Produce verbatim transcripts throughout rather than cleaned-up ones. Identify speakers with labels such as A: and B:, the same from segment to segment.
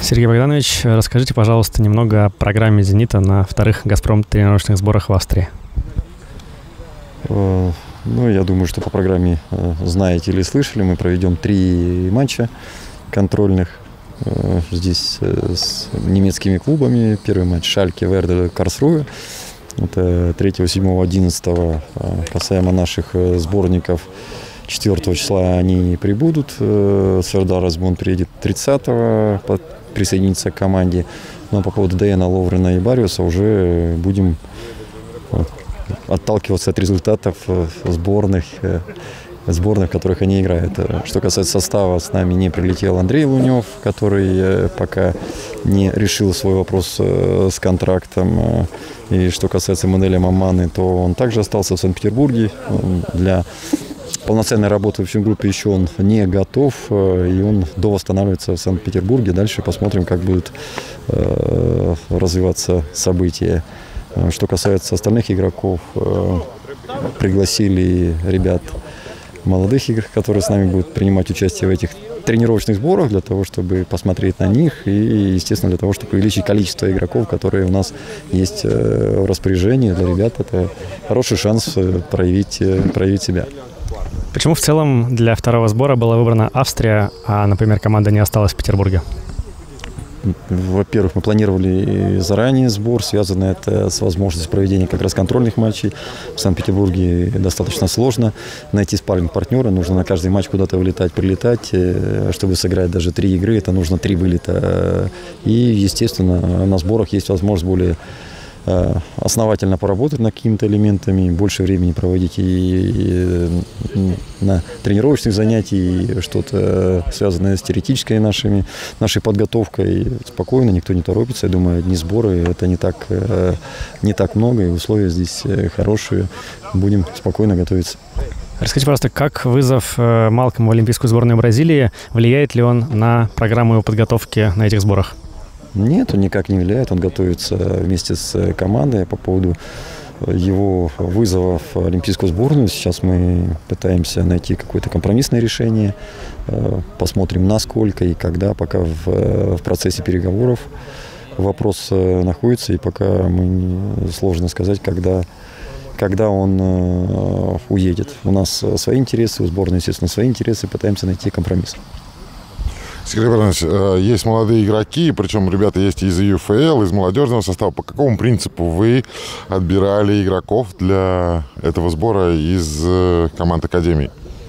A: Сергей Богданович, расскажите, пожалуйста, немного о программе «Зенита» на вторых «Газпром» тренировочных сборах в Австрии.
B: Ну, я думаю, что по программе знаете или слышали, мы проведем три матча контрольных здесь с немецкими клубами. Первый матч Шальке, Верде, Карлсруэ. Это третьего, седьмого, одиннадцатого. Касаемо наших сборников, четвёртого числа они прибудут. Свердар Разбун приедет тридцатого, присоединиться к команде. Но по поводу Дэна, Ловрена и Бариуса уже будем отталкиваться от результатов сборных, сборных, в которых они играют. Что касается состава, с нами не прилетел Андрей Лунев, который пока не решил свой вопрос с контрактом. И что касается Манеля Маманы, то он также остался в Санкт-Петербурге. Для полноценной работы в фингруппе еще он не готов, и он довосстанавливается в Санкт-Петербурге. Дальше посмотрим, как будут развиваться события. Что касается остальных игроков, пригласили ребят молодых игр, которые с нами будут принимать участие в этих тренировочных сборах, для того, чтобы посмотреть на них и, естественно, для того, чтобы увеличить количество игроков, которые у нас есть в распоряжении. Для ребят это хороший шанс проявить, проявить себя.
A: Почему в целом для второго сбора была выбрана Австрия, а, например, команда не осталась в Петербурге?
B: Во-первых, мы планировали заранее сбор, связанный это с возможностью проведения как раз контрольных матчей. В Санкт-Петербурге достаточно сложно найти спарринг-партнера, нужно на каждый матч куда-то вылетать, прилетать. Чтобы сыграть даже три игры, это нужно три вылета. И, естественно, на сборах есть возможность более основательно поработать над какими-то элементами, больше времени проводить и, и на тренировочных занятиях, что-то связанное с теоретической нашими, нашей подготовкой. Спокойно, никто не торопится. Я думаю, дни сборы это не так, не так много, и условия здесь хорошие. Будем спокойно готовиться.
A: Расскажите, пожалуйста, как вызов Малкома в Олимпийскую сборную Бразилии, влияет ли он на программу его подготовки на этих сборах?
B: Нет, он никак не влияет, он готовится вместе с командой. По поводу его вызова в Олимпийскую сборную сейчас мы пытаемся найти какое-то компромиссное решение. Посмотрим, насколько и когда, пока в, в процессе переговоров вопрос находится, и пока мы, сложно сказать, когда, когда он уедет. У нас свои интересы, у сборной, естественно, свои интересы, пытаемся найти компромисс.
C: Сергей Богданович, есть молодые игроки, причем ребята есть из ю эф эл, из молодежного состава. По какому принципу вы отбирали игроков для этого сбора из команд Академии?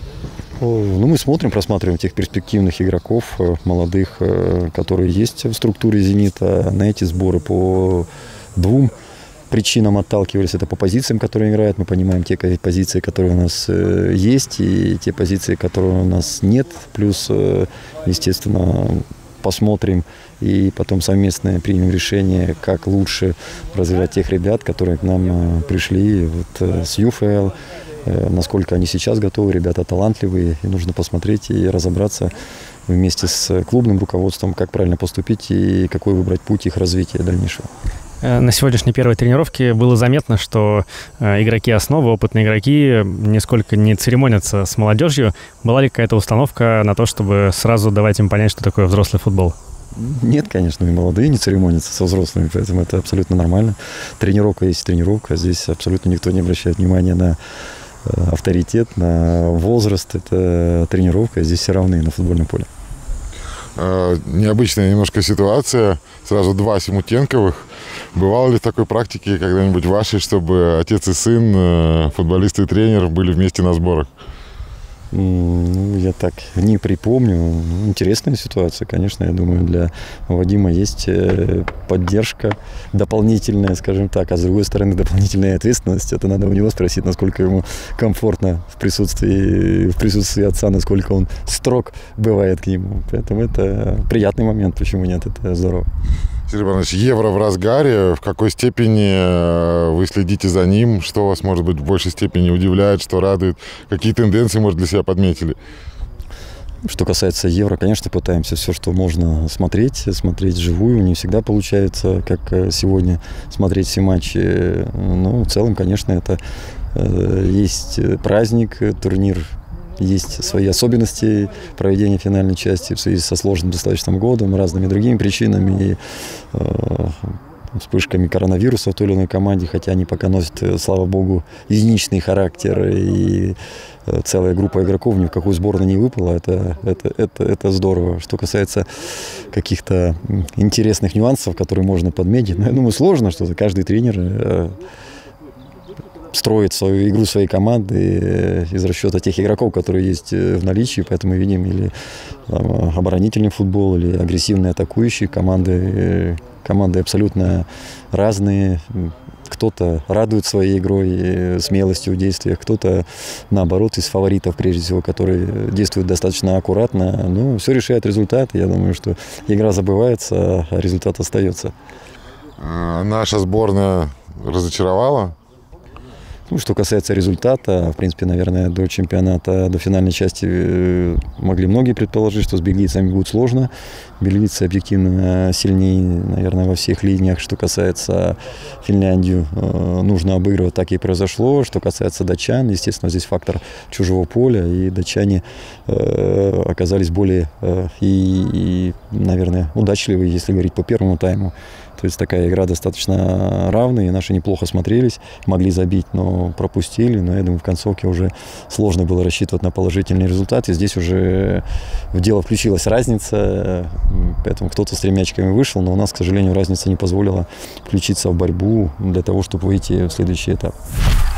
B: Ну, мы смотрим, просматриваем тех перспективных игроков, молодых, которые есть в структуре «Зенита». На эти сборы по двум причинам отталкивались. Это по позициям, которые играют. Мы понимаем те позиции, которые у нас есть, и те позиции, которые у нас нет. Плюс, естественно, посмотрим и потом совместно примем решение, как лучше развивать тех ребят, которые к нам пришли вот с ю эф эл. Насколько они сейчас готовы, ребята талантливые. И нужно посмотреть и разобраться вместе с клубным руководством, как правильно поступить и какой выбрать путь их развития дальнейшего.
A: На сегодняшней первой тренировке было заметно, что игроки основы, опытные игроки, нисколько не церемонятся с молодежью. Была ли какая-то установка на то, чтобы сразу давать им понять, что такое взрослый футбол?
B: Нет, конечно, и молодые не церемонятся со взрослыми, поэтому это абсолютно нормально. Тренировка есть тренировка, здесь абсолютно никто не обращает внимания на авторитет, на возраст. Это тренировка, здесь все равны на футбольном поле.
C: Необычная немножко ситуация. Сразу два Симутенковых. Бывало ли в такой практике когда-нибудь вашей, чтобы отец и сын, футболист и тренер, были вместе на сборах?
B: Ну, я так не припомню. Интересная ситуация, конечно. Я думаю, для Вадима есть поддержка дополнительная, скажем так, а с другой стороны дополнительная ответственность. Это надо у него спросить, насколько ему комфортно в присутствии, в присутствии отца, насколько он строг бывает к нему. Поэтому это приятный момент, почему нет, это здорово.
C: Сергей Иванович, Евро в разгаре. В какой степени вы следите за ним? Что вас, может быть, в большей степени удивляет, что радует? Какие тенденции, может, для себя подметили?
B: Что касается Евро, конечно, пытаемся все, что можно смотреть, смотреть вживую. Не всегда получается, как сегодня, смотреть все матчи. Но в целом, конечно, это есть праздник, турнир есть свои особенности проведения финальной части в связи со сложным достаточно годом, разными другими причинами, и, э, вспышками коронавируса в той или иной команде, хотя они пока носят, слава богу, единичный характер, и целая группа игроков ни в какую сборную не выпала. Это, это, это, это здорово. Что касается каких-то интересных нюансов, которые можно подметить, ну, я думаю, сложно, что каждый тренер строит свою игру своей команды из расчета тех игроков, которые есть в наличии, поэтому мы видим или там, оборонительный футбол, или агрессивные атакующие команды. Команды абсолютно разные. Кто-то радует своей игрой, смелостью в действиях, кто-то, наоборот, из фаворитов, прежде всего, которые действуют достаточно аккуратно. Ну, все решает результат. Я думаю, что игра забывается, а результат остается.
C: Наша сборная разочаровала?
B: Ну, что касается результата, в принципе, наверное, до чемпионата, до финальной части могли многие предположить, что с бельгийцами будет сложно. Бельгийцы объективно сильнее, наверное, во всех линиях. Что касается Финляндию, нужно обыгрывать, так и произошло. Что касается датчан, естественно, здесь фактор чужого поля, и датчане оказались более и, и, наверное, удачливые, если говорить по первому тайму. То есть такая игра достаточно равная, и наши неплохо смотрелись, могли забить, но пропустили. Но я думаю, в концовке уже сложно было рассчитывать на положительный результат. И здесь уже в дело включилась разница, поэтому кто-то с тремя очками вышел, но у нас, к сожалению, разница не позволила включиться в борьбу для того, чтобы выйти в следующий этап.